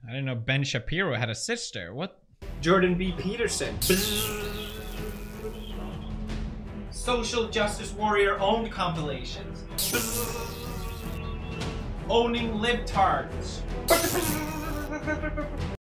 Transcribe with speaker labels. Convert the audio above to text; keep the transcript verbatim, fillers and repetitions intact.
Speaker 1: I didn't know Ben Shapiro had a sister. What?
Speaker 2: Jordan B. Peterson. Social justice warrior owned compilations. Owning libtards.